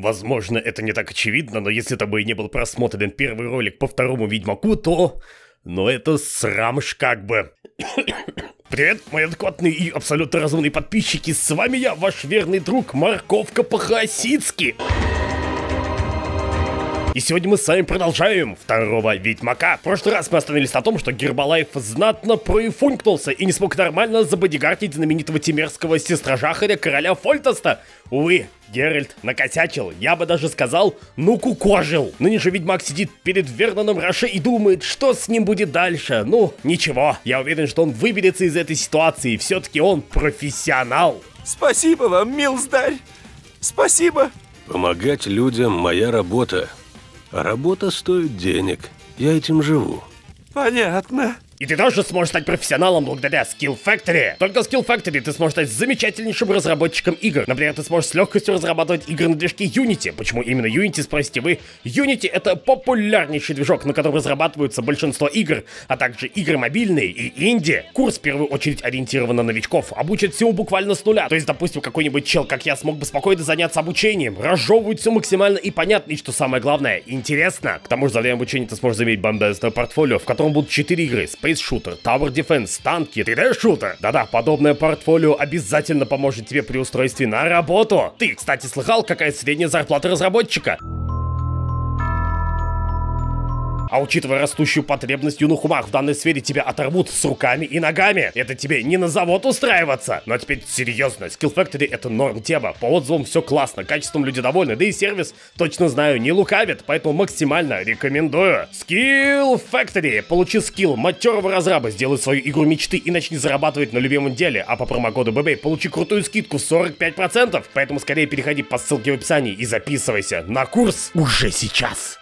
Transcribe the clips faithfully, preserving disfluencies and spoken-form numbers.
Возможно, это не так очевидно, но если тобой не был просмотрен первый ролик по второму Ведьмаку, то... Ну это срамж как бы. Привет, мои адекватные и абсолютно разумные подписчики, с вами я, ваш верный друг Морковка по-хаоситски. И сегодня мы с вами продолжаем второго Ведьмака. В прошлый раз мы остановились на том, что Гербалайф знатно проифунькнулся и не смог нормально забодигартить знаменитого темерского сестрожахаря короля Фольтеста. Увы, Геральт накосячил, я бы даже сказал, ну кукожил. Ныне же Ведьмак сидит перед Верноном Роше и думает, что с ним будет дальше. Ну, ничего, я уверен, что он выберется из этой ситуации, все-таки он профессионал. Спасибо вам, милздарь, спасибо. Помогать людям — моя работа. А работа стоит денег. Я этим живу. Понятно. И ты тоже сможешь стать профессионалом благодаря Skill Factory. Только Skill Factory ты сможешь стать замечательнейшим разработчиком игр. Например, ты сможешь с легкостью разрабатывать игры на движке Unity. Почему именно Unity, спросите вы? Unity — это популярнейший движок, на котором разрабатываются большинство игр, а также игры мобильные и инди. Курс в первую очередь ориентирован на новичков, обучат всему буквально с нуля. То есть, допустим, какой-нибудь чел, как я, смог бы спокойно заняться обучением, разжевывать все максимально и понятно, и что самое главное, интересно. К тому же, за время обучения ты сможешь заиметь бомбезное портфолио, в котором будут четыре игры: Space Shooter, Tower Defense, танки, три дэ-шутер. Да-да, подобное портфолио обязательно поможет тебе при устройстве на работу. Ты, кстати, слыхал, какая средняя зарплата разработчика? А учитывая растущую потребность юных умах в данной сфере, тебя оторвут с руками и ногами. Это тебе не на завод устраиваться. Но теперь серьезно, Skill Factory — это норм тема. По отзывам все классно, качеством люди довольны, да и сервис, точно знаю, не лукавит, поэтому максимально рекомендую. Skill Factory. Получи скилл матерого разраба, сделай свою игру мечты и начни зарабатывать на любимом деле. А по промокоду ББ получи крутую скидку в сорок пять процентов. Поэтому скорее переходи по ссылке в описании и записывайся на курс уже сейчас.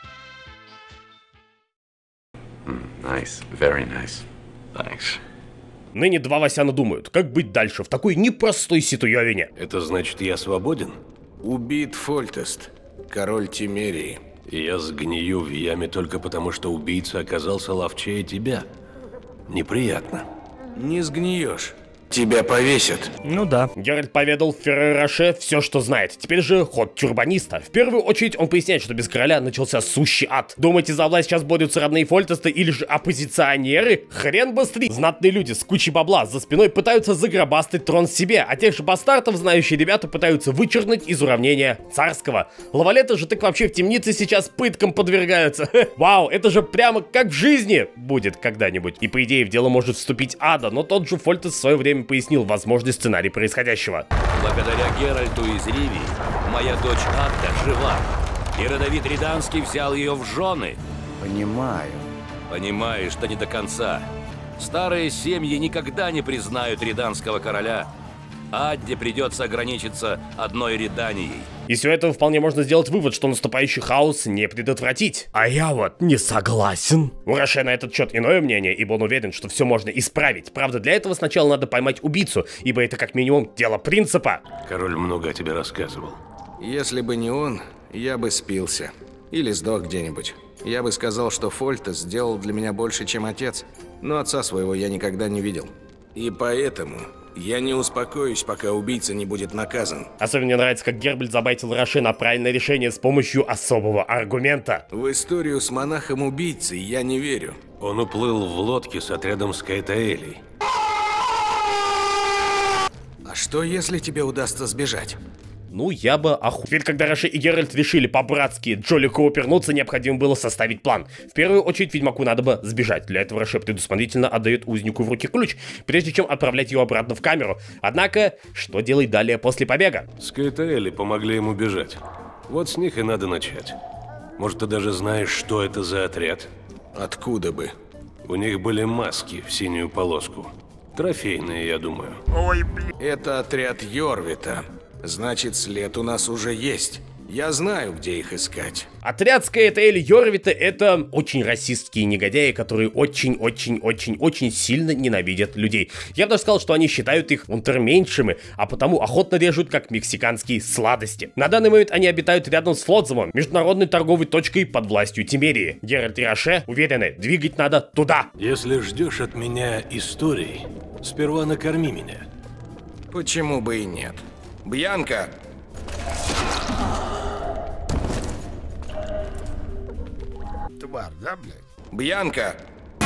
Nice, very nice. Thanks. Ныне два Васяна думают, как быть дальше в такой непростой ситуевине. Это значит, я свободен? Убит Фольтест, король Тимерии. И я сгнию в яме только потому, что убийца оказался ловчее тебя. Неприятно. Не сгниешь. Тебя повесят. Ну да. Геральт поведал Ферrer Роше все, что знает. Теперь же ход тюрбаниста. В первую очередь он поясняет, что без короля начался сущий ад. Думаете, за власть сейчас борются родные Фольтеста или же оппозиционеры? Хрен быстрее. Знатные люди с кучей бабла за спиной пытаются загробастать трон себе, а тех же бастартов знающие ребята пытаются вычеркнуть из уравнения царского. Лавалеты же так вообще в темнице сейчас пыткам подвергаются. Вау, это же прямо как в жизни будет когда-нибудь. И по идее в дело может вступить Ада, но тот же Фольтест в свое время пояснил возможный сценарий происходящего. Благодаря Геральту из Ривии моя дочь Атта жива, и родовит Риданский взял ее в жены. Понимаю. Понимаешь, что не до конца. Старые семьи никогда не признают риданского короля. Адде придется ограничиться одной Риданией. Из всего этого вполне можно сделать вывод, что наступающий хаос не предотвратить. А я вот не согласен. У Роше на этот счет иное мнение, ибо он уверен, что все можно исправить. Правда, для этого сначала надо поймать убийцу, ибо это как минимум дело принципа. Король много о тебе рассказывал. Если бы не он, я бы спился. Или сдох где-нибудь. Я бы сказал, что Фольтест сделал для меня больше, чем отец. Но отца своего я никогда не видел. И поэтому я не успокоюсь, пока убийца не будет наказан. Особенно мне нравится, как Гербальт забайтил Роше на правильное решение с помощью особого аргумента. В историю с монахом-убийцей я не верю. Он уплыл в лодке с отрядом Скайтаэлей. А что, если тебе удастся сбежать? Ну, я бы оху... Теперь, когда Роше и Геральт решили по-братски Джоли коопернуться, необходимо было составить план. В первую очередь, Ведьмаку надо бы сбежать. Для этого Роше предусмотрительно отдает узнику в руки ключ, прежде чем отправлять его обратно в камеру. Однако, что делать далее после побега? Скайтаэли помогли ему бежать. Вот с них и надо начать. Может, ты даже знаешь, что это за отряд? Откуда бы? У них были маски в синюю полоску. Трофейные, я думаю. Ой, блин. Это отряд Йорвита. Значит, след у нас уже есть. Я знаю, где их искать. Отряд Скайтаэли Йорвита — это очень расистские негодяи, которые очень-очень-очень-очень сильно ненавидят людей. Я бы даже сказал, что они считают их унтерменьшими, а потому охотно режут как мексиканские сладости. На данный момент они обитают рядом с Флотзамом, международной торговой точкой под властью Тимерии. Геральт и Роше уверены, двигать надо туда. Если ждешь от меня историй, сперва накорми меня. Почему бы и нет? Бьянка! тварь, да, блядь? Бьянка!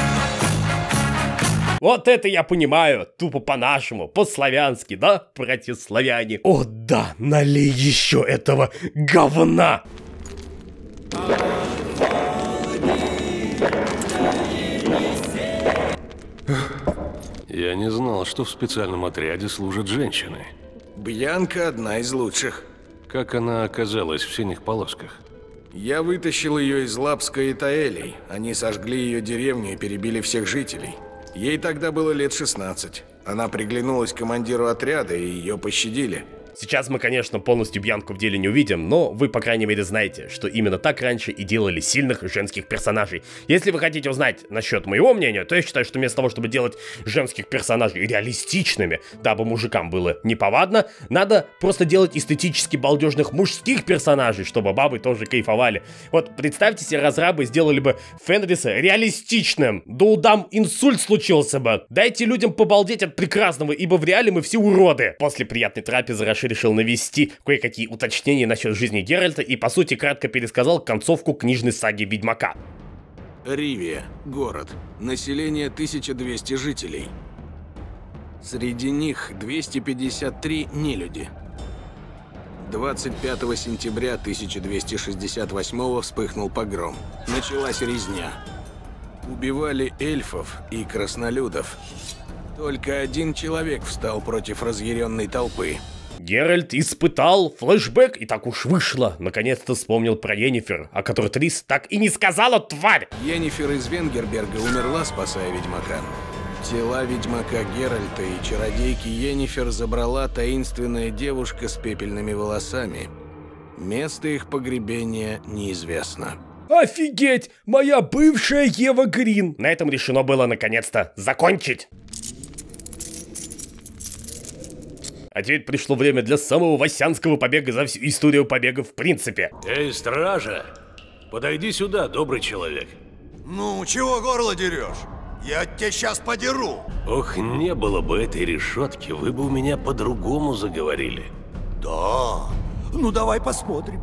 Вот это я понимаю, тупо по-нашему, по-славянски, да, братья-славяне? О да, налей еще этого говна! Я не знал, что в специальном отряде служат женщины. Бьянка одна из лучших. Как она оказалась в синих полосках? Я вытащил ее из Лапска и Таэлей. Они сожгли ее деревню и перебили всех жителей. Ей тогда было лет шестнадцать. Она приглянулась командиру отряда, и ее пощадили. Сейчас мы, конечно, полностью Бьянку в деле не увидим, но вы, по крайней мере, знаете, что именно так раньше и делали сильных женских персонажей. Если вы хотите узнать насчет моего мнения, то я считаю, что вместо того, чтобы делать женских персонажей реалистичными, дабы мужикам было неповадно, надо просто делать эстетически балдежных мужских персонажей, чтобы бабы тоже кайфовали. Вот представьте себе, разрабы сделали бы Фенриса реалистичным, да удам инсульт случился бы. Дайте людям побалдеть от прекрасного, ибо в реале мы все уроды. После приятной трапезы Раши решил навести кое-какие уточнения насчет жизни Геральта и, по сути, кратко пересказал концовку книжной саги Ведьмака. Ривия. Город. Население тысяча двести жителей. Среди них двести пятьдесят три нелюди. двадцать пятого сентября тысяча двести шестьдесят восьмого вспыхнул погром. Началась резня. Убивали эльфов и краснолюдов. Только один человек встал против разъяренной толпы. Геральт испытал флешбэк, и так уж вышло. Наконец-то вспомнил про Йеннифер, о которой Трис так и не сказала, тварь! Йеннифер из Венгерберга умерла, спасая ведьмака. Тела ведьмака Геральта и чародейки Йеннифер забрала таинственная девушка с пепельными волосами. Место их погребения неизвестно. Офигеть! Моя бывшая Ева Грин! На этом решено было наконец-то закончить. А теперь пришло время для самого васянского побега за всю историю побега в принципе. Эй, стража! Подойди сюда, добрый человек. Ну, чего горло дерешь? Я тебя сейчас подеру. Ох, не было бы этой решетки, вы бы у меня по-другому заговорили. Да. Ну, давай посмотрим.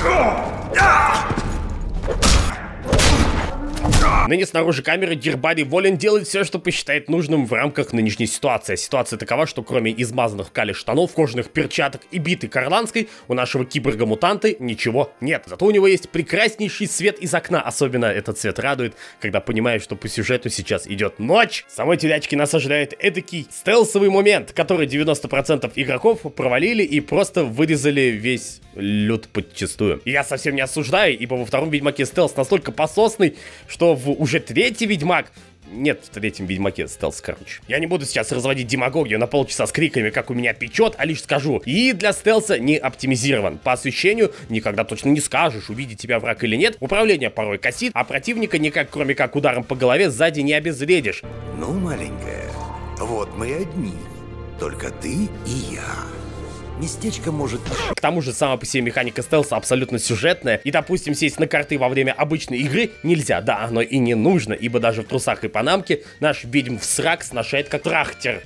Ныне снаружи камеры Дирбари волен делать все, что посчитает нужным в рамках нынешней ситуации. Ситуация такова, что кроме измазанных кали штанов, кожаных перчаток и биты карланской, у нашего киборга-мутанты ничего нет. Зато у него есть прекраснейший свет из окна. Особенно этот цвет радует, когда понимаешь, что по сюжету сейчас идет ночь. Самой телячки нас ожидает эдакий стелсовый момент, который девяносто процентов игроков провалили и просто вырезали весь люд подчистую. И я совсем не осуждаю, ибо во втором Ведьмаке стелс настолько пососный, что в уже третий Ведьмак... Нет, в третьем Ведьмаке стелс, короче. Я не буду сейчас разводить демагогию на полчаса с криками, как у меня печет, а лишь скажу. И для стелса не оптимизирован. По освещению никогда точно не скажешь, увидит тебя враг или нет. Управление порой косит, а противника никак, кроме как ударом по голове, сзади не обезвредишь. Ну, маленькая, вот мы одни. Только ты и я. Местечко может... К тому же сама по себе механика стелса абсолютно сюжетная, и, допустим, сесть на карты во время обычной игры нельзя, да, оно и не нужно, ибо даже в трусах и панамке наш ведьм в срак сношает как трахтер.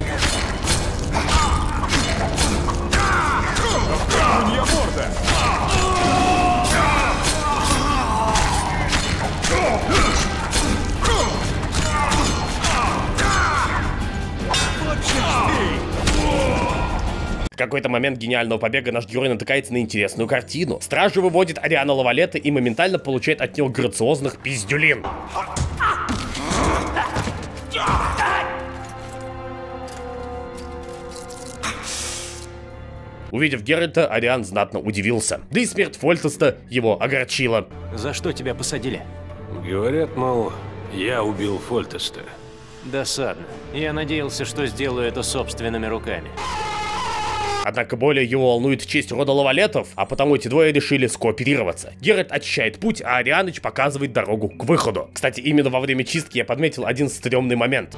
В какой-то момент гениального побега наш герой натыкается на интересную картину. Стражи выводит Ариана Лавалета и моментально получает от него грациозных пиздюлин. Увидев Геральта, Ариан знатно удивился. Да и смерть Фольтеста его огорчила. За что тебя посадили? Говорят, мол, я убил Фольтеста. Досадно. Я надеялся, что сделаю это собственными руками. Однако более его волнует честь рода Лавалетов, а потому эти двое решили скооперироваться. Геральт очищает путь, а Арианыч показывает дорогу к выходу. Кстати, именно во время чистки я подметил один стрёмный момент.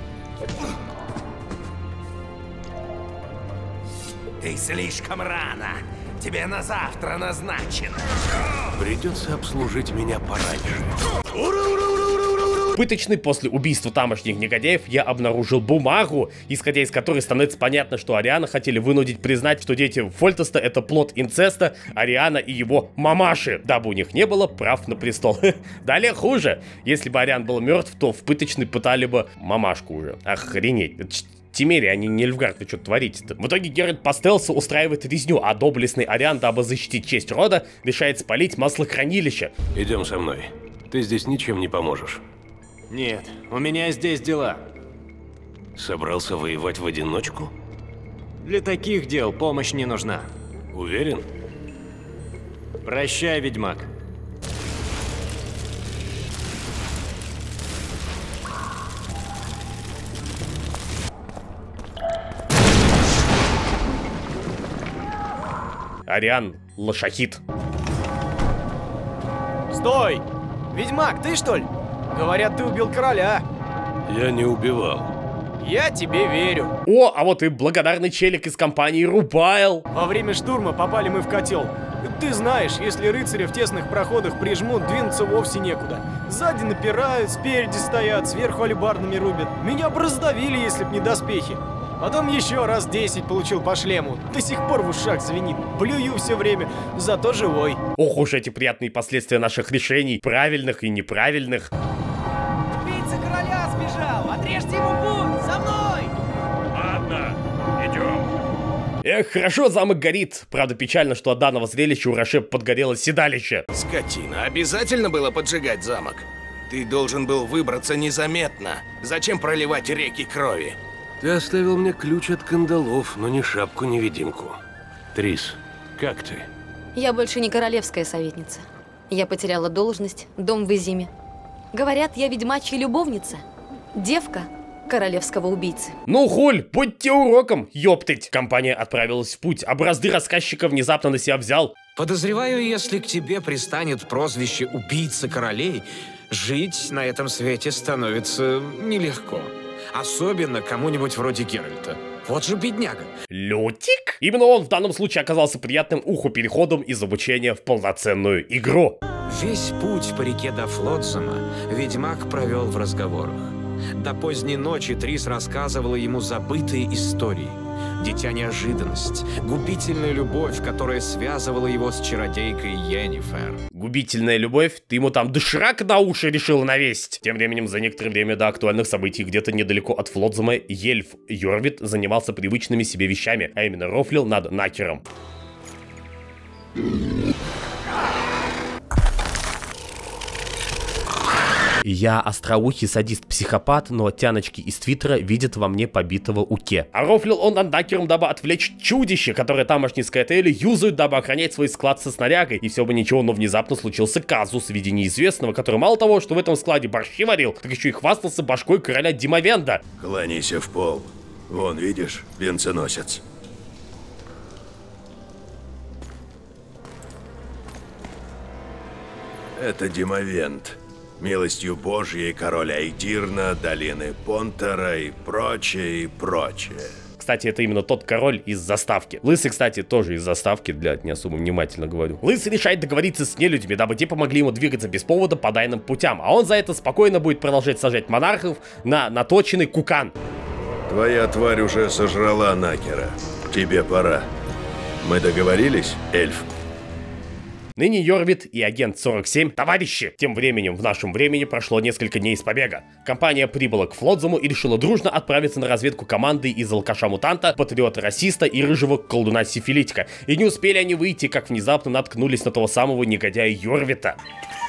Ты слишком рано. Тебе на завтра назначено. Придется обслужить меня пораньше. Ура, ура, ура, ура, ура, ура, пыточной после убийства тамошних негодяев я обнаружил бумагу, исходя из которой становится понятно, что Ариана хотели вынудить признать, что дети Фольтеста это плод инцеста Ариана и его мамаши, дабы у них не было прав на престол. Далее хуже. Если бы Ариан был мертв, то в пыточной пытали бы мамашку уже. Охренеть. Тимери, а не Нильфгард, вы что творите-то? В итоге Геральт по стелсу устраивает резню, а доблестный Ариан, дабы защитить честь рода, решает спалить маслохранилище. Идем со мной. Ты здесь ничем не поможешь. Нет, у меня здесь дела. Собрался воевать в одиночку? Для таких дел помощь не нужна. Уверен? Прощай, ведьмак. Ариан лошахит. Стой! Ведьмак, ты что ли? Говорят, ты убил короля. Я не убивал. Я тебе верю. О, а вот и благодарный челик из компании Рубайл. Во время штурма попали мы в котел. Ты знаешь, если рыцари в тесных проходах прижмут, двинуться вовсе некуда. Сзади напирают, спереди стоят, сверху алебардами рубят. Меня бы раздавили, если б не доспехи. Потом еще раз десять получил по шлему. До сих пор в ушах звенит. Блюю все время, зато живой. Ох уж эти приятные последствия наших решений, правильных и неправильных. Убийца короля сбежал! Отрежьте ему путь! За мной! Ладно, идем. Эх, хорошо замок горит. Правда, печально, что от данного зрелища у Роше подгорело седалище. Скотина, обязательно было поджигать замок? Ты должен был выбраться незаметно. Зачем проливать реки крови? Ты оставил мне ключ от кандалов, но ни шапку-невидимку. Трис, как ты? Я больше не королевская советница. Я потеряла должность, дом в Изиме. Говорят, я ведьмачья любовница. Девка королевского убийцы. Ну хуль, будьте уроком, ёптыть. Компания отправилась в путь, а бразды рассказчика внезапно на себя взял. Подозреваю, если к тебе пристанет прозвище «убийца королей», жить на этом свете становится нелегко. Особенно кому-нибудь вроде Геральта. Вот же бедняга. Лютик? Именно он в данном случае оказался приятным уху переходом из обучения в полноценную игру. Весь путь по реке до Флотсама ведьмак провел в разговорах. До поздней ночи Трис рассказывала ему забытые истории. Дитя неожиданность, губительная любовь, которая связывала его с чародейкой Йеннифер. Губительная любовь? Ты ему там доширак на уши решила навесить? Тем временем, за некоторое время до актуальных событий, где-то недалеко от Флотсама, Ельф Йорвит занимался привычными себе вещами, а именно рофлил над Накером. Я остроухий садист-психопат, но тяночки из Твиттера видят во мне побитого Уке. А рофлил он над Накером, дабы отвлечь чудище, которое тамошние скайтейли юзают, дабы охранять свой склад со снарягой. И все бы ничего, но внезапно случился казус в виде неизвестного, который мало того, что в этом складе борщи варил, так еще и хвастался башкой короля Димовенда. Кланяйся в пол. Вон, видишь, венценосец. Это Димовент. Милостью Божьей король Айдирна, долины Понтера и прочее, и прочее. Кстати, это именно тот король из заставки. Лысый, кстати, тоже из заставки, для не особо внимательно говорю. Лысый решает договориться с нелюдями, дабы те помогли ему двигаться без повода по тайным путям, а он за это спокойно будет продолжать сажать монархов на наточенный кукан. Твоя тварь уже сожрала Накера. Тебе пора. Мы договорились, эльф? Ныне Йорвит и агент сорок семь товарищи. Тем временем в нашем времени прошло несколько дней с побега. Компания прибыла к Флотсаму и решила дружно отправиться на разведку команды из алкаша-мутанта, патриота-расиста и рыжего колдуна-сифилитика. И не успели они выйти, как внезапно наткнулись на того самого негодяя Йорвита.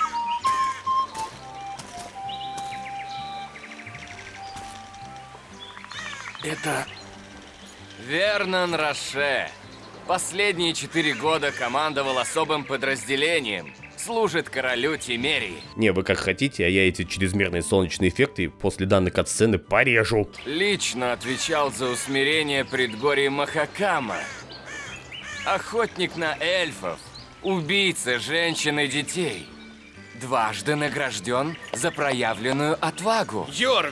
Это Вернон Роше. Последние четыре года командовал особым подразделением. Служит королю Тимерии. Не, вы как хотите, а я эти чрезмерные солнечные эффекты после данной катсцены порежу. Лично отвечал за усмирение предгорий Махакама. Охотник на эльфов. Убийца женщин и детей. Дважды награжден за проявленную отвагу. Йорвит,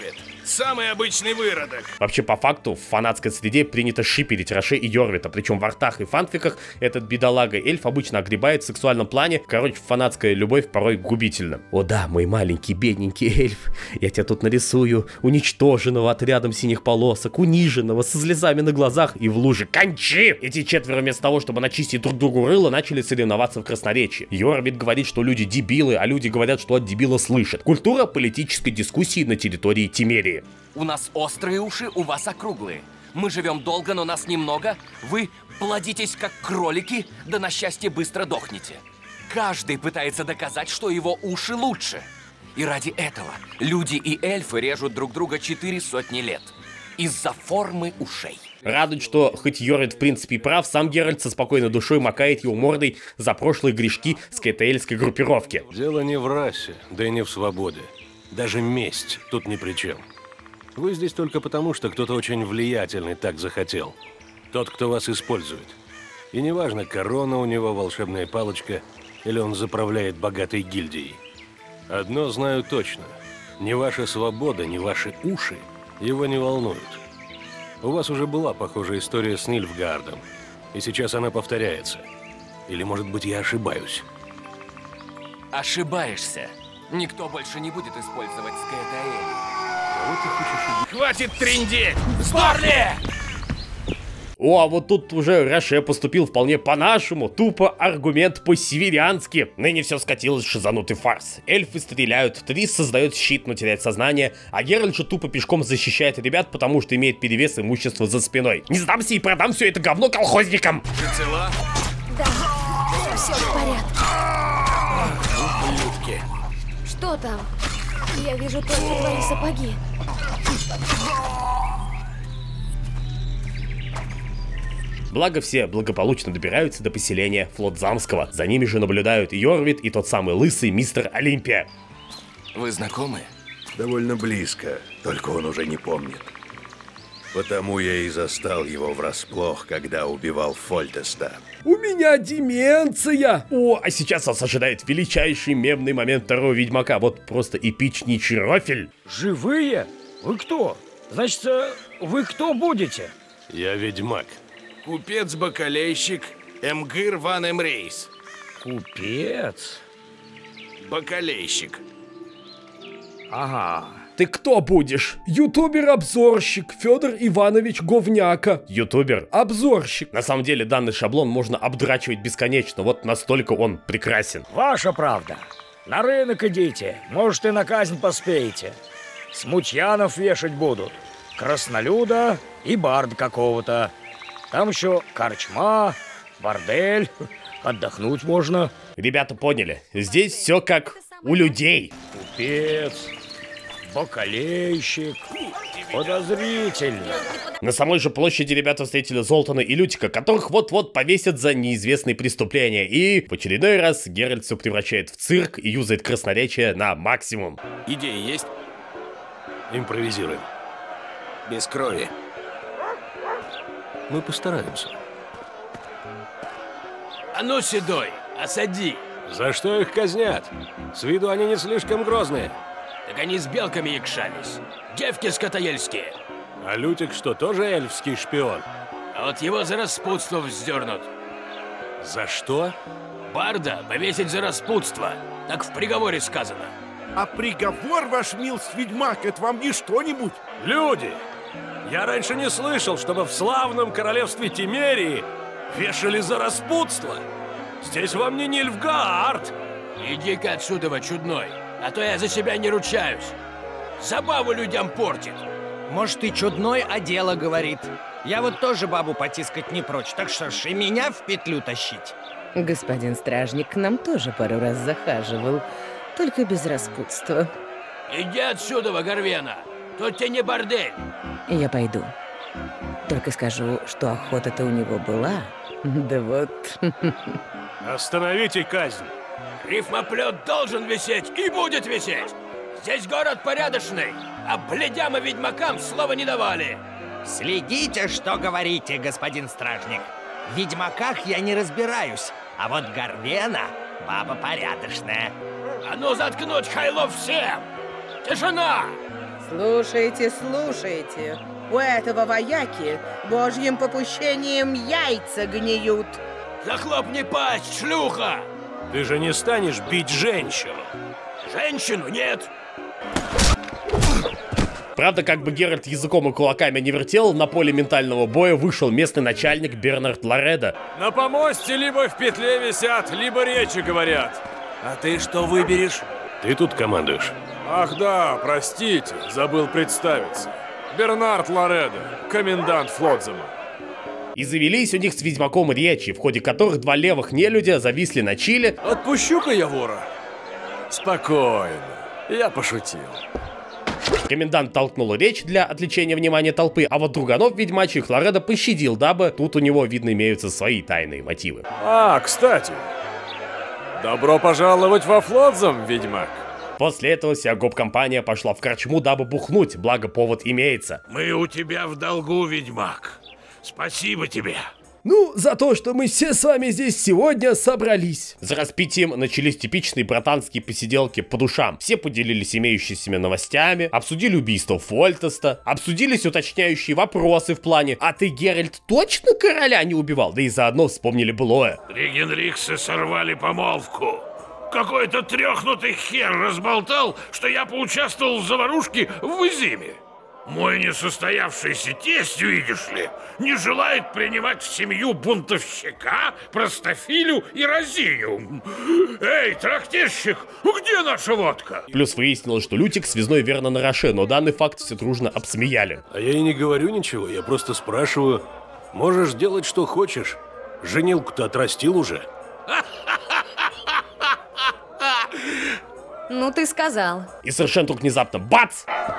Самый обычный выродок. Вообще, по факту, в фанатской среде принято шиперить Роше и Йорвита, причем в артах и фанфиках этот бедолага-эльф обычно огребает в сексуальном плане. Короче, фанатская любовь порой губительна. О да, мой маленький бедненький эльф, я тебя тут нарисую, уничтоженного отрядом синих полосок, униженного, со слезами на глазах и в луже. Кончи! Эти четверо вместо того, чтобы начистить друг другу рыло, начали соревноваться в красноречии. Йорвит говорит, что люди дебилы, а люди говорят, что от дебила слышат. Культура политической дискуссии на территории Тимерии. У нас острые уши, у вас округлые. Мы живем долго, но нас немного. Вы плодитесь как кролики, да на счастье быстро дохнете. Каждый пытается доказать, что его уши лучше. И ради этого люди и эльфы режут друг друга четыре сотни лет. Из-за формы ушей. Радует, что хоть Йорвит в принципе и прав, сам Геральт со спокойной душой макает его мордой за прошлые грешки скейтаэльской группировки. Дело не в расе, да и не в свободе. Даже месть тут ни при чем. Вы здесь только потому, что кто-то очень влиятельный так захотел. Тот, кто вас использует. И неважно, корона у него, волшебная палочка, или он заправляет богатой гильдией. Одно знаю точно. Ни ваша свобода, ни ваши уши его не волнуют. У вас уже была похожая история с Нильфгаардом. И сейчас она повторяется. Или, может быть, я ошибаюсь? Ошибаешься. Никто больше не будет использовать скейтаэль. Хватит трындеть! Сдохни! О, а вот тут уже Роше поступил вполне по-нашему, тупо аргумент по-северянски. Ныне все скатилось в шизанутый фарс. Эльфы стреляют, Трис создает щит, но теряет сознание, а Геральт же тупо пешком защищает ребят, потому что имеет перевес имущества за спиной. Не сдамся и продам все это говно колхозникам! Ты цела? Да, все в порядке. Ублюдки. Что там? Я вижу только твои сапоги. Благо все благополучно добираются до поселения Флотзамского. За ними же наблюдают Йорвит и тот самый лысый мистер Олимпия. Вы знакомы? Довольно близко, только он уже не помнит. Потому я и застал его врасплох, когда убивал Фольтеста. У меня деменция! О, а сейчас вас ожидает величайший мемный момент второго Ведьмака. Вот просто эпичнейший рофель. Живые? Вы кто? Значит, вы кто будете? Я ведьмак. Купец-бакалейщик Эмгир ван Эмрейс. Купец? Бакалейщик. Ага. Ты кто будешь? Ютубер-обзорщик Федор Иванович Говняка. Ютубер-обзорщик. На самом деле данный шаблон можно обдрачивать бесконечно, вот настолько он прекрасен. Ваша правда. На рынок идите, может и на казнь поспеете. Смутьянов вешать будут, краснолюда и бард какого-то. Там еще корчма, бордель, отдохнуть можно. Ребята поняли, здесь все как у людей. Купец, бакалейщик, подозрительно. На самой же площади ребята встретили Золтана и Лютика, которых вот-вот повесят за неизвестные преступления. И в очередной раз Геральт все превращает в цирк и юзает красноречие на максимум. Идеи есть? Импровизируем. Без крови. Мы постараемся. А ну, седой, осади. За что их казнят? С виду они не слишком грозные. Так они с белками якшались. Девки скотоельские. А Лютик что, тоже эльфский шпион? А вот его за распутство вздернут. За что? Барда повесить за распутство. Так в приговоре сказано. А приговор, ваш милость ведьмак, это вам не что-нибудь? Люди! Я раньше не слышал, чтобы в славном королевстве Тимерии вешали за распутство. Здесь вам не Нильфгаард. Иди-ка отсюда, чудной, а то я за себя не ручаюсь. Забаву людям портит. Может, и чудной, а дело говорит. Я вот тоже бабу потискать не прочь, так что ж и меня в петлю тащить. Господин стражник к нам тоже пару раз захаживал, только без распутства. Иди отсюда, Горвена, тут тебе не бордель. Я пойду. Только скажу, что охота-то у него была. Да вот. Остановите казнь. Рифмоплет должен висеть и будет висеть. Здесь город порядочный, а бледям и ведьмакам слова не давали. Следите, что говорите, господин стражник. В ведьмаках я не разбираюсь, а вот Горвена баба порядочная. А ну заткнуть хайлов всем! Тишина! Слушайте, слушайте. У этого вояки божьим попущением яйца гниют. Захлопни пасть, шлюха! Ты же не станешь бить женщину. Женщину нет. Правда, как бы Геральт языком и кулаками не вертел, на поле ментального боя вышел местный начальник Бернард Лоредо. На помосте либо в петле висят, либо речи говорят. А ты что выберешь? Ты тут командуешь. Ах да, простите, забыл представиться. Бернард Лоредо, комендант Флотзема. И завелись у них с ведьмаком речи, в ходе которых два левых нелюдя зависли на Чили. Отпущу-ка я вора. Спокойно, я пошутил. Комендант толкнул речь для отвлечения внимания толпы, а вот друганов ведьмачьих Лоредо пощадил, дабы тут у него, видно, имеются свои тайные мотивы. А, кстати, добро пожаловать во Флотзем, ведьмак. После этого вся гоп-компания пошла в корчму, дабы бухнуть, благо повод имеется. Мы у тебя в долгу, ведьмак. Спасибо тебе. Ну, за то, что мы все с вами здесь сегодня собрались. За распитием начались типичные братанские посиделки по душам. Все поделились имеющимися новостями, обсудили убийство Фольтеста, обсудились уточняющие вопросы в плане: а ты, Геральт, точно короля не убивал? Да и заодно вспомнили былое. Регенриксы сорвали помолвку. Какой-то трёхнутый хер разболтал, что я поучаствовал в заварушке в Изиме. Мой несостоявшийся тесть, видишь ли, не желает принимать в семью бунтовщика, простофилю и разиню. Эй, трактирщик, где наша водка? Плюс выяснилось, что Лютик связной верно на Роше, но данный факт все дружно обсмеяли. А я и не говорю ничего, я просто спрашиваю. Можешь делать, что хочешь. Женилку-то отрастил уже. Ну ты сказал. И совершенно вдруг внезапно бац!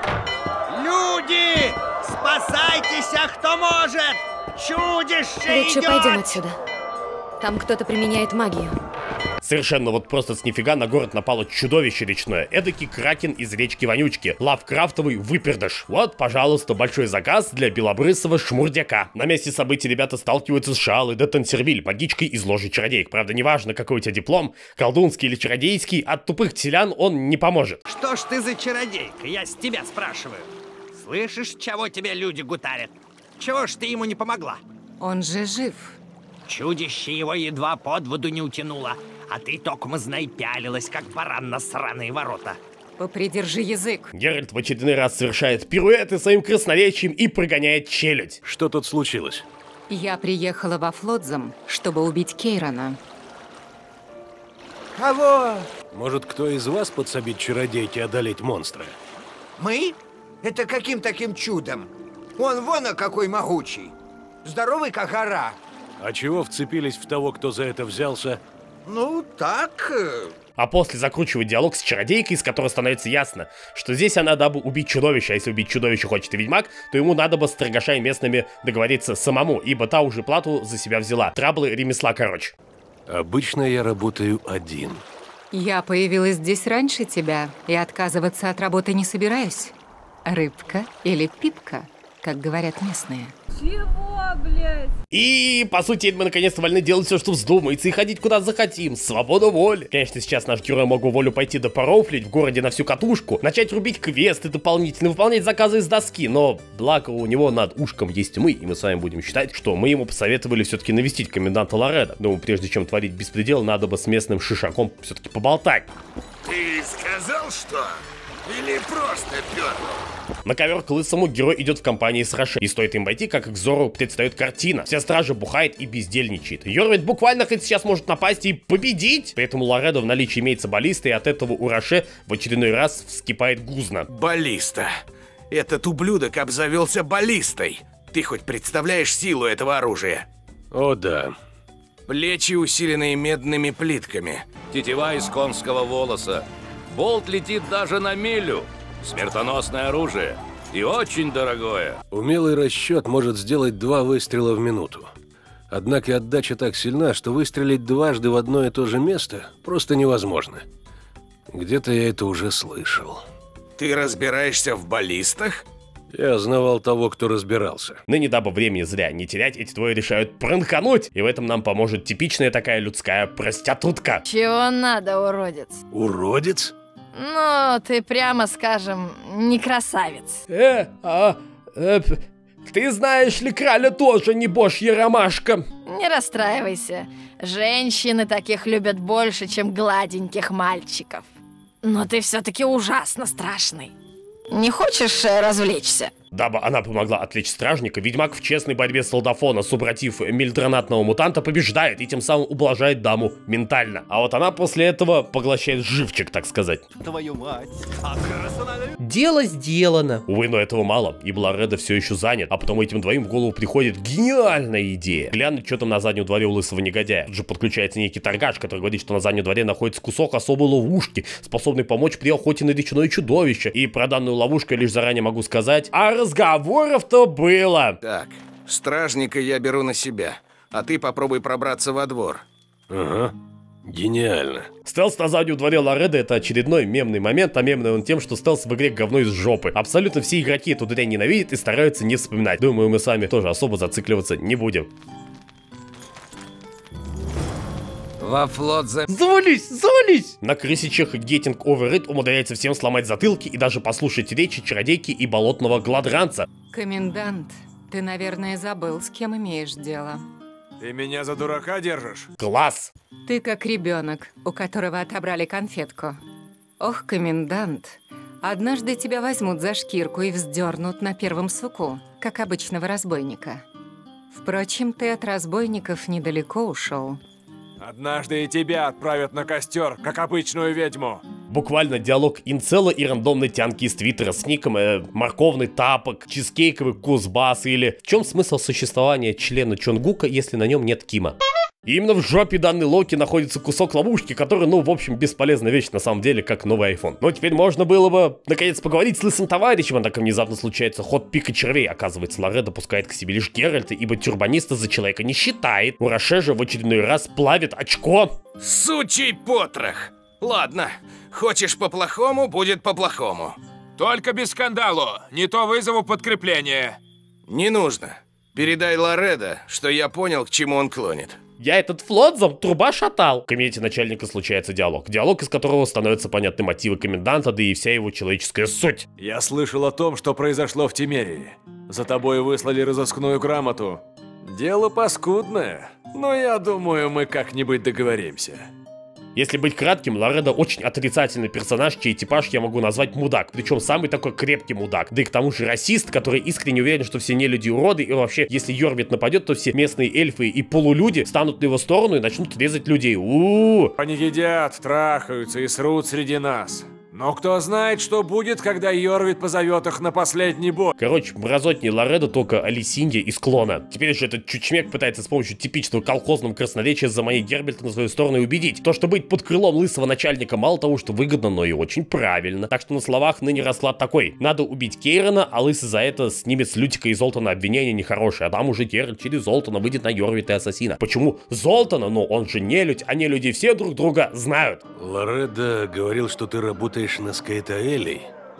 Люди! Спасайтесь, а кто может! Чудище Лучше идет! пойдем отсюда. Там кто-то применяет магию. Совершенно вот просто с нифига на город напало чудовище речное. Эдакий кракен из речки Вонючки. Лавкрафтовый выпердыш. Вот, пожалуйста, большой заказ для белобрысого шмурдяка. На месте событий ребята сталкиваются с Шалой де Тансервиль, магичкой из ложи чародеек. Правда, неважно, какой у тебя диплом, колдунский или чародейский, от тупых селян он не поможет. Что ж ты за чародейка? Я с тебя спрашиваю. Слышишь, чего тебе люди гутарят? Чего ж ты ему не помогла? Он же жив. Чудище его едва под воду не утянуло, а ты токмо знай пялилась, как баран на сраные ворота. Попридержи язык. Геральт в очередной раз совершает пируэты своим красноречием и прогоняет челядь. Что тут случилось? Я приехала во Флотзем, чтобы убить Кейрана. Кого? Может, кто из вас подсобит чародейке одолеть монстра? Мы? Это каким таким чудом? Он вон, а какой могучий. Здоровый, как гора. А чего вцепились в того, кто за это взялся? Ну, так... А после закручивает диалог с чародейкой, из которой становится ясно, что здесь она дабы убить чудовище, а если убить чудовище хочет и ведьмак, то ему надо бы с торгашами местными договориться самому, ибо та уже плату за себя взяла. Траблы ремесла короче. Обычно я работаю один. Я появилась здесь раньше тебя и отказываться от работы не собираюсь. Рыбка или пипка, как говорят местные. Чего, блядь? И, по сути, мы наконец-то вольны делать все, что вздумается, и ходить куда захотим. Свобода воли. Конечно, сейчас наш герой мог бы волю пойти до порофлить в городе на всю катушку, начать рубить квесты дополнительно, выполнять заказы из доски, но благо у него над ушком есть мы, и мы с вами будем считать, что мы ему посоветовали все-таки навестить коменданта Лоредо. Думаю, прежде чем творить беспредел, надо бы с местным шишаком все-таки поболтать. Ты сказал что? Или просто пернул? На ковер к лысому герой идет в компании с Роше, и стоит им войти, как к взору предстает картина. Вся стража бухает и бездельничает. Йор ведь буквально хоть сейчас может напасть и победить. При этом у Лоредо в наличии имеется баллиста, и от этого у Роше в очередной раз вскипает гузно. Баллиста. Этот ублюдок обзавелся баллистой. Ты хоть представляешь силу этого оружия? О да. Плечи, усиленные медными плитками. Тетива из конского волоса. Болт летит даже на милю. Смертоносное оружие. И очень дорогое. Умелый расчет может сделать два выстрела в минуту. Однако отдача так сильна, что выстрелить дважды в одно и то же место просто невозможно. Где-то я это уже слышал. Ты разбираешься в баллистах? Я знавал того, кто разбирался. Ныне, дабы времени зря не терять, эти двое решают пранкануть. И в этом нам поможет типичная такая людская проститутка. Чего надо, уродец? Уродец? Ну, ты, прямо скажем, не красавец. Э, а, э, ты знаешь ли, краля тоже не божья ромашка. Не расстраивайся. Женщины таких любят больше, чем гладеньких мальчиков. Но ты все-таки ужасно страшный. Не хочешь э, развлечься? Дабы она помогла отвлечь стражника, ведьмак в честной борьбе с солдафона, супротив мельдронатного мутанта, побеждает и тем самым ублажает даму ментально. А вот она после этого поглощает живчик, так сказать. Твою мать. Дело сделано. Увы, но этого мало, ибо Лоредо все еще занят, а потом этим двоим в голову приходит гениальная идея. Глянуть, что там на заднем дворе у лысого негодяя. Тут же подключается некий торгаш, который говорит, что на заднем дворе находится кусок особой ловушки, способный помочь при охоте на речное чудовище. И про данную ловушку я лишь заранее могу сказать, а разговоров-то было. Так, стражника я беру на себя, а ты попробуй пробраться во двор. Ага, гениально. Стелс на заднем дворе Лоредо — это очередной мемный момент, а мемный он тем, что стелс в игре говно из жопы. Абсолютно все игроки эту дрянь ненавидят и стараются не вспоминать. Думаю, мы с вами тоже особо зацикливаться не будем. Во флот за... Завались, завались! На крысичах Getting Over It умудряется всем сломать затылки и даже послушать речи чародейки и болотного гладранца. Комендант, ты, наверное, забыл, с кем имеешь дело. Ты меня за дурака держишь? Класс! Ты как ребенок, у которого отобрали конфетку. Ох, комендант, однажды тебя возьмут за шкирку и вздернут на первом суку, как обычного разбойника. Впрочем, ты от разбойников недалеко ушел. Однажды и тебя отправят на костер, как обычную ведьму. Буквально диалог инцела и рандомной тянки из твиттера с ником э, морковный тапок, чизкейковый кузбасс или в чем смысл существования члена Чонгука, если на нем нет Кима? И именно в жопе данной Локи находится кусок ловушки, который, ну, в общем, бесполезная вещь на самом деле, как новый iPhone. Но теперь можно было бы, наконец, поговорить с лысым товарищем, а так внезапно случается ход пика червей. Оказывается, Лоредо пускает к себе лишь Геральта, ибо тюрбаниста за человека не считает. Ураше же в очередной раз плавит очко. Сучий потрох! Ладно, хочешь по-плохому, будет по-плохому. Только без скандалу, не то вызову подкрепление. Не нужно. Передай Лоредо, что я понял, к чему он клонит. Я этот флотзом труба шатал. В кабинете начальника случается диалог. Диалог, из которого становятся понятны мотивы коменданта, да и вся его человеческая суть. Я слышал о том, что произошло в Тимерии. За тобой выслали разыскную грамоту. Дело паскудное, но я думаю, мы как-нибудь договоримся. Если быть кратким, Лоредо очень отрицательный персонаж, чей типаж я могу назвать мудак. Причем самый такой крепкий мудак. Да и к тому же расист, который искренне уверен, что все нелюди уроды. И вообще, если Йорвит нападет, то все местные эльфы и полулюди станут на его сторону и начнут резать людей. У-у-у. Они едят, трахаются и срут среди нас. Но кто знает, что будет, когда Йорвит позовет их на последний бой. Короче, мразотнее Лоредо только Алисинья из клона. Теперь же этот чучмек пытается с помощью типичного колхозного красноречия заманить Герберта на свою сторону и убедить. То, что быть под крылом лысого начальника мало того, что выгодно, но и очень правильно. Так что на словах ныне расклад такой. Надо убить Кейрона, а лысый за это снимет с Лютика и Золтана обвинение нехорошее. А там уже Геральт через Золтана выйдет на Йорвита и Ассасина. Почему Золтана? Ну, он же нелюдь, а нелюди все друг друга знают. Лоредо говорил, что ты работаешь на Скайтаэлей.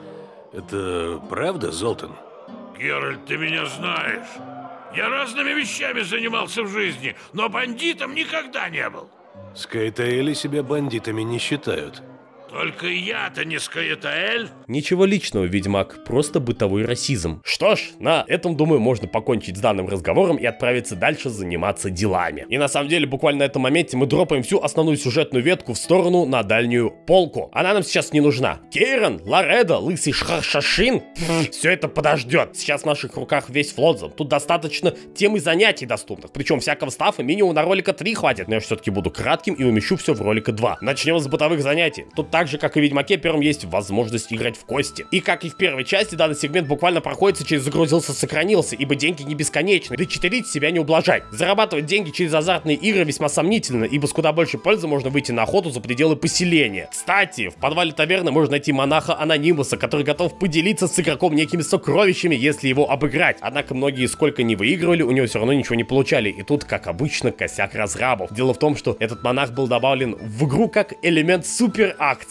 Это правда, Золтан? Геральт, ты меня знаешь. Я разными вещами занимался в жизни, но бандитом никогда не был. Скайтаэли себя бандитами не считают. Только я-то не Скайтаэль. Ничего личного, ведьмак, просто бытовой расизм. Что ж, на этом, думаю, можно покончить с данным разговором и отправиться дальше заниматься делами. И на самом деле, буквально на этом моменте мы дропаем всю основную сюжетную ветку в сторону на дальнюю полку. Она нам сейчас не нужна. Кейрон, Лоредо, лысый Шашин, все это подождет. Сейчас в наших руках весь флотзом. Тут достаточно тем и занятий доступных. Причем всякого стафа минимум на ролика три хватит. Но я все-таки буду кратким и умещу все в ролика два. Начнем с бытовых занятий. Тут так же, как и в Ведьмаке, первым есть возможность играть в кости. И как и в первой части, данный сегмент буквально проходится через загрузился, сохранился, ибо деньги не бесконечны. Да и читерить себя не ублажать. Зарабатывать деньги через азартные игры весьма сомнительно, ибо с куда больше пользы можно выйти на охоту за пределы поселения. Кстати, в подвале таверны можно найти монаха Анонимуса, который готов поделиться с игроком некими сокровищами, если его обыграть. Однако многие сколько не выигрывали, у него все равно ничего не получали. И тут, как обычно, косяк разрабов. Дело в том, что этот монах был добавлен в игру как элемент супер акции.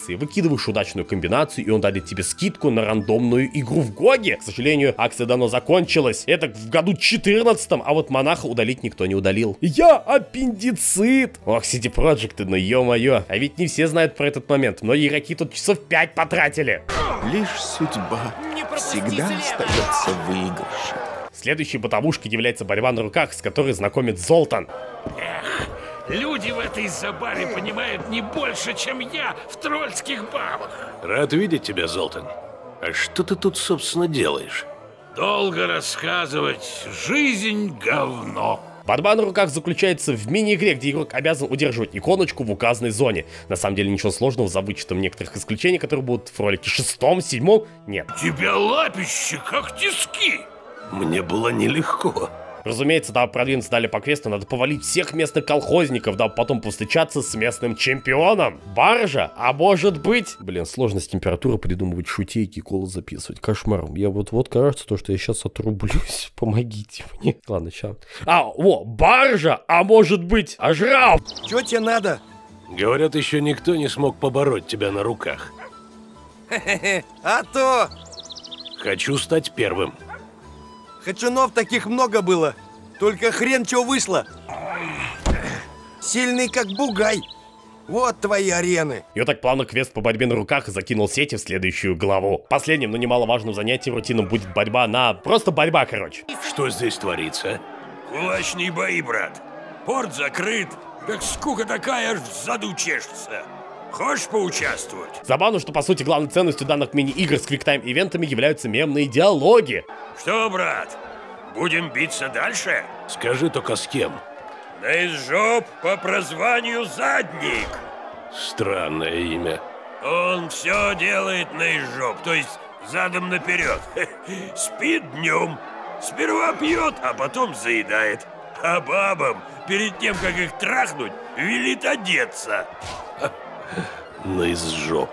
акции. Выкидываешь удачную комбинацию, и он дарит тебе скидку на рандомную игру в Гоге. К сожалению, акция давно закончилась. Это в году четырнадцатом, а вот монаха удалить никто не удалил. Я аппендицит! Ох, Сити Проджекты, ну ё-моё. А ведь не все знают про этот момент. Многие игроки тут часов пять потратили. Лишь судьба всегда остается в выигрыше. Следующей бытовушкой является борьба на руках, с которой знакомит Золтан. Эх, люди в этой забаве понимают не больше, чем я в тролльских бабах. Рад видеть тебя, Золтан. А что ты тут, собственно, делаешь? Долго рассказывать. Жизнь — говно. Борьба на руках заключается в мини-игре, где игрок обязан удерживать иконочку в указанной зоне. На самом деле ничего сложного, за вычетом некоторых исключений, которые будут в ролике шестом, седьмом, нет. У тебя лапище, как тиски. Мне было нелегко. Разумеется, дабы продвинуться далее по квесту, надо повалить всех местных колхозников, дабы потом повстречаться с местным чемпионом. Баржа? А может быть... Блин, сложность температуры, придумывать шутейки, голос записывать. Кошмар. Я вот-вот кажется, то, что я сейчас отрублюсь. Помогите мне. Ладно, сейчас. А, о, баржа? А может быть, ожрал? Чё тебе надо? Говорят, еще никто не смог побороть тебя на руках. Хе-хе-хе, а то... Хочу стать первым. Хочунов таких много было, только хрен чё вышло. Сильный как бугай. Вот твои арены. И вот так плавно квест по борьбе на руках закинул сети в следующую главу. Последним, но немаловажным занятием рутином будет борьба на... Просто борьба, короче. Что здесь творится? Кулачные бои, брат. Порт закрыт. Так скука такая, аж в заду чешется. Хочешь поучаствовать? Забавно, что по сути главной ценностью данных мини-игр с квиктайм-ивентами являются мемные диалоги. Что, брат, будем биться дальше? Скажи только с кем. Наизжоп по прозванию Задник. Странное имя. Он все делает наизжоп, то есть задом наперед. Спит днем, сперва пьет, а потом заедает. А бабам, перед тем, как их трахнуть, велит одеться. Наизжоп.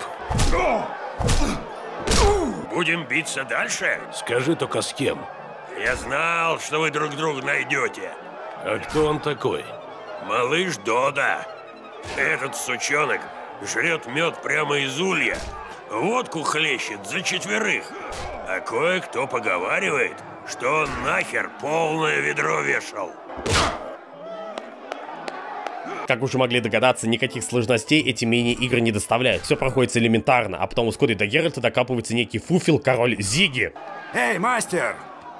Будем биться дальше? Скажи только с кем. Я знал, что вы друг друга найдете. А кто он такой? Малыш Дода. Этот сучонок жрет мед прямо из улья. Водку хлещет за четверых. А кое-кто поговаривает, что он нахер полное ведро вешал. Как уже могли догадаться, никаких сложностей эти мини-игры не доставляют. Все проходит элементарно, а потом вскоре до Геральта докапывается некий фуфел, король Зиги. Эй, мастер!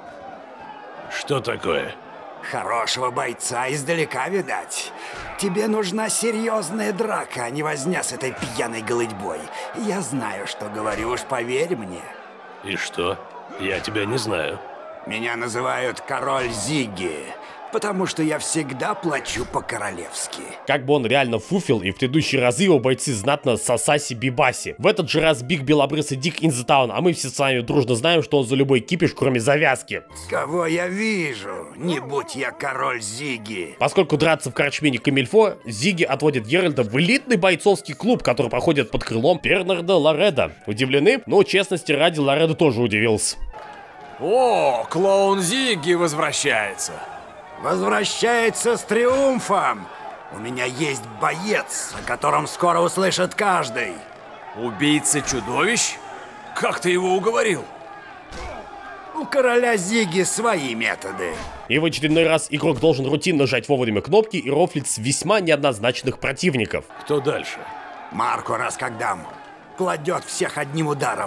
Что такое? Хорошего бойца издалека видать. Тебе нужна серьезная драка, а не возня с этой пьяной голытьбой. Я знаю, что говорю, уж поверь мне. И что? Я тебя не знаю. Меня называют король Зиги, потому что я всегда плачу по-королевски. Как бы он реально фуфел, и в предыдущие разы его бойцы знатно сосаси-бибаси. В этот же раз Биг Белобрысый Дик in the town, а мы все с вами дружно знаем, что он за любой кипиш, кроме завязки. Кого я вижу? Не будь я король Зиги. Поскольку драться в корчме не камильфо, Зиги отводит Геральта в элитный бойцовский клуб, который проходит под крылом Бернарда Лоредо. Удивлены? Ну, честности ради, Лоредо тоже удивился. О, клоун Зиги возвращается. Возвращается с триумфом. У меня есть боец, о котором скоро услышит каждый. Убийца-чудовищ? Как ты его уговорил? У короля Зиги свои методы. И в очередной раз игрок должен рутинно жать вовремя кнопки и рофлить с весьма неоднозначных противников. Кто дальше? Марко Раскагдам кладет всех одним ударом.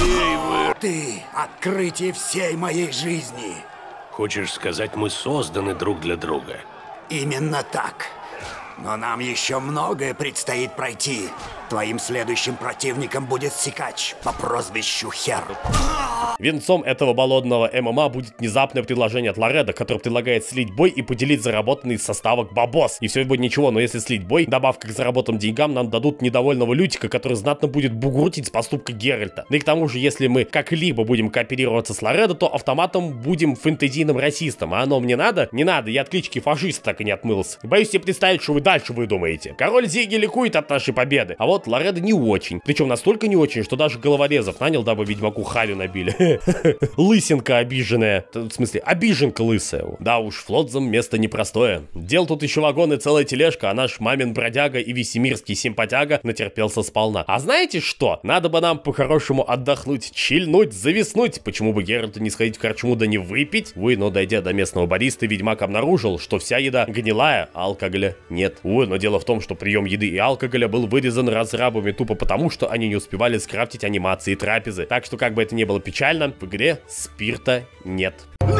Ты — открытие всей моей жизни. Хочешь сказать, мы созданы друг для друга? Именно так. Но нам еще многое предстоит пройти. Твоим следующим противником будет Сикач по прозвищу Хер. Венцом этого болотного ММА будет внезапное предложение от Лоредо, которое предлагает слить бой и поделить заработанный из составок бабос. И все будет ничего, но если слить бой, добавка к заработанным деньгам нам дадут недовольного Лютика, который знатно будет бугуртить с поступка Геральта. Да и к тому же, если мы как-либо будем кооперироваться с Лоредо, то автоматом будем фэнтезийным расистом. А оно мне надо? Не надо, я от клички фашист так и не отмылся. Боюсь себе представить, что вы дальше выдумаете. Король Зиги ликует от нашей победы. А вот вот Лоредо не очень. Причем настолько не очень, что даже головорезов нанял, дабы ведьмаку халю набили. Лысинка обиженная. В смысле, обиженка лысая. Да уж, Флотзам место непростое. Дел тут еще вагон и целая тележка, а наш мамин бродяга и весемирский симпатяга натерпелся сполна. А знаете что? Надо бы нам по-хорошему отдохнуть, чильнуть, зависнуть. Почему бы Геральту не сходить в корчму да не выпить? Увы, но дойдя до местного бариста, ведьмак обнаружил, что вся еда гнилая, а алкоголя нет. Увы, но дело в том, что прием еды и алкоголя был вырезан разрабами тупо потому, что они не успевали скрафтить анимации и трапезы. Так что, как бы это ни было печально, в игре спирта нет.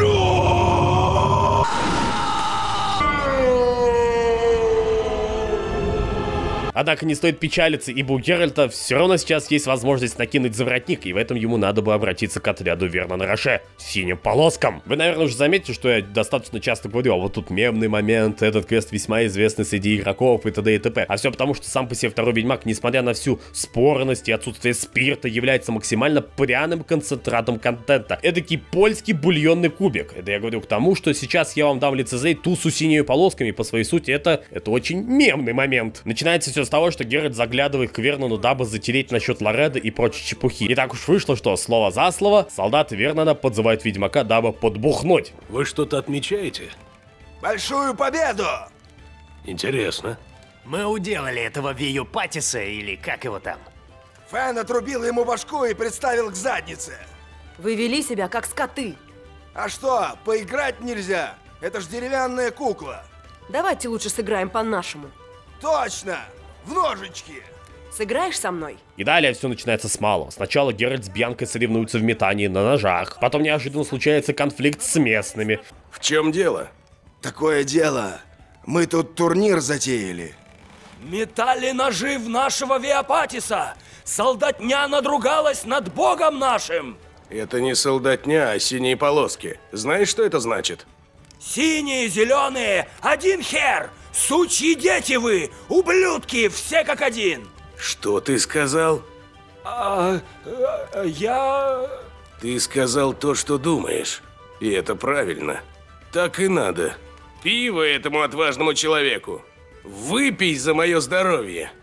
Однако не стоит печалиться, ибо у Геральта все равно сейчас есть возможность накинуть заворотник, и в этом ему надо бы обратиться к отряду Вернона Роше, синим полоскам. Вы, наверное, уже заметите, что я достаточно часто говорю, а вот тут мемный момент, этот квест весьма известный среди игроков и т.д. и т.п. А все потому, что сам по себе второй Ведьмак, несмотря на всю спорность и отсутствие спирта, является максимально пряным концентратом контента. Эдакий польский бульонный кубик. Это я говорю к тому, что сейчас я вам дам лицезреть тусу синими полосками, по своей сути это, это очень мемный момент. Начинается все с того, что Геральт заглядывает к Вернону, дабы затереть насчет Лоредо и прочей чепухи. И так уж вышло, что слово за слово солдаты Вернона подзывают ведьмака, дабы подбухнуть. Вы что-то отмечаете? Большую победу! Интересно. Мы уделали этого Вию Патиса, или как его там? Фэн отрубил ему башку и представил к заднице. Вы вели себя как скоты. А что, поиграть нельзя? Это ж деревянная кукла. Давайте лучше сыграем по-нашему. Точно! В ножички! Сыграешь со мной? И далее все начинается с малого. Сначала Геральт с Бьянкой соревнуются в метании на ножах. Потом неожиданно случается конфликт с местными. В чем дело? Такое дело. Мы тут турнир затеяли. Метали ножи в нашего Виапатиса! Солдатня надругалась над богом нашим! Это не солдатня, а синие полоски. Знаешь, что это значит? Синие, зеленые, один хер! Сучьи дети вы! Ублюдки, все как один! Что ты сказал? А, а, я... Ты сказал то, что думаешь. И это правильно. Так и надо. Пиво этому отважному человеку. Выпей за мое здоровье.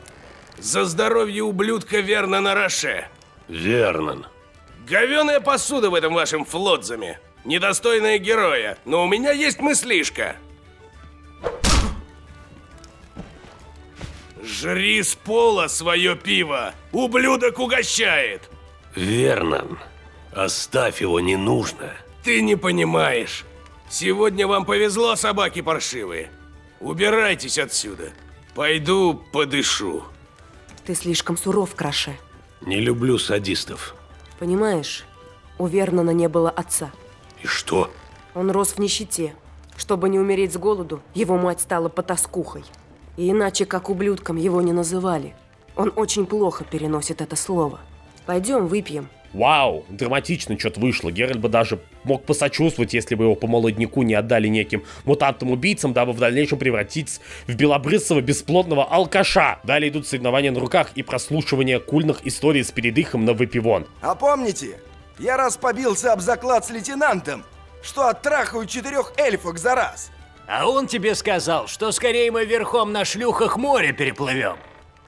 За здоровье ублюдка Вернона Роше. Вернон. Говёная посуда в этом вашем Флотзаме. Недостойная героя, но у меня есть мыслишка. Жри с пола свое пиво. Ублюдок угощает. Вернон, оставь его, не нужно. Ты не понимаешь. Сегодня вам повезло, собаки паршивые. Убирайтесь отсюда. Пойду подышу. Ты слишком суров, Краше. Не люблю садистов. Понимаешь, у Вернона не было отца. И что? Он рос в нищете. Чтобы не умереть с голоду, его мать стала потаскухой. И иначе, как ублюдком, его не называли. Он очень плохо переносит это слово. Пойдем, выпьем. Вау, драматично что-то вышло. Геральт бы даже мог посочувствовать, если бы его по молодняку не отдали неким мутантам-убийцам, дабы в дальнейшем превратиться в белобрысого бесплотного алкаша. Далее идут соревнования на руках и прослушивание кульных историй с передыхом на выпивон. А помните, я раз побился об заклад с лейтенантом, что оттрахаю четырех эльфок за раз. А он тебе сказал, что скорее мы верхом на шлюхах море переплывем.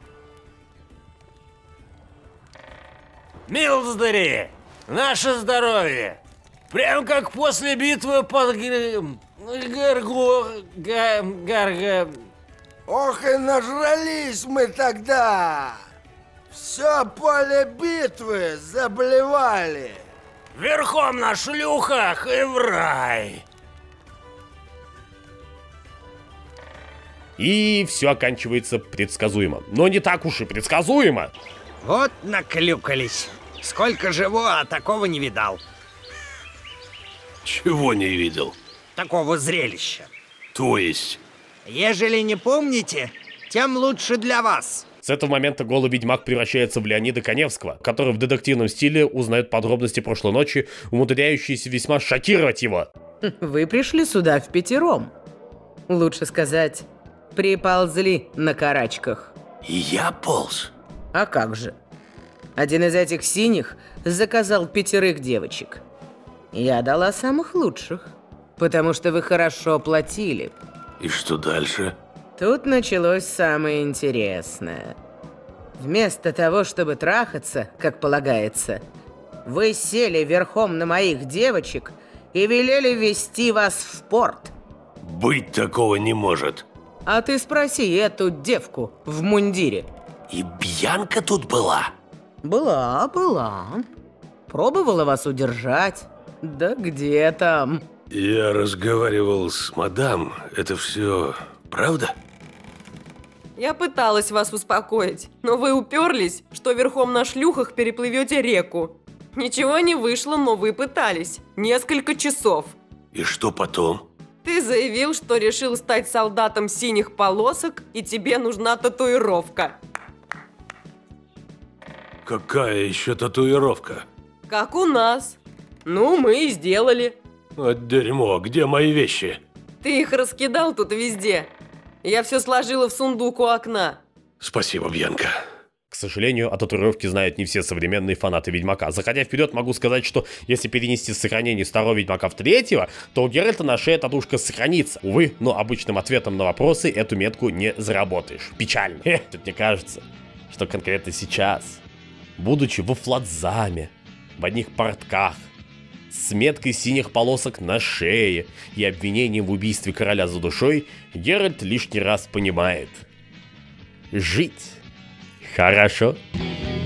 Милздари, наше здоровье. Прям как после битвы под Гарго... Гарго... Ох и нажрались мы тогда. Все поле битвы заблевали. Верхом на шлюхах и в рай. И все оканчивается предсказуемо. Но не так уж и предсказуемо. Вот наклюкались. Сколько живу, а такого не видал. Чего не видел? Такого зрелища. То есть? Ежели не помните, тем лучше для вас. С этого момента голый ведьмак превращается в Леонида Коневского, который в детективном стиле узнает подробности прошлой ночи, умудряющиеся весьма шокировать его. Вы пришли сюда впятером. Лучше сказать, приползли на карачках. И я полз. А как же? Один из этих синих заказал пятерых девочек. Я дала самых лучших, потому что вы хорошо платили. И что дальше? Тут началось самое интересное. Вместо того, чтобы трахаться, как полагается, вы сели верхом на моих девочек и велели вести вас в порт. Быть такого не может. А ты спроси эту девку в мундире. И Бьянка тут была? Была, была. Пробовала вас удержать. Да где там? Я разговаривал с мадам. Это все правда? Я пыталась вас успокоить, но вы уперлись, что верхом на шлюхах переплывете реку. Ничего не вышло, но вы пытались. Несколько часов. И что потом? Ты заявил, что решил стать солдатом синих полосок, и тебе нужна татуировка. Какая еще татуировка? Как у нас. Ну, мы и сделали. А дерьмо, где мои вещи? Ты их раскидал тут везде. Я все сложила в сундук у окна. Спасибо, Бьянка. К сожалению, о татуировке знают не все современные фанаты Ведьмака. Заходя вперед, могу сказать, что если перенести сохранение старого Ведьмака в третьего, то у Геральта на шее татушка сохранится. Увы, но обычным ответом на вопросы эту метку не заработаешь. Печально. Хе, тут мне кажется, что конкретно сейчас, будучи во флатзаме, в одних портках, с меткой синих полосок на шее и обвинением в убийстве короля за душой, Геральт лишний раз понимает: жить хорошо.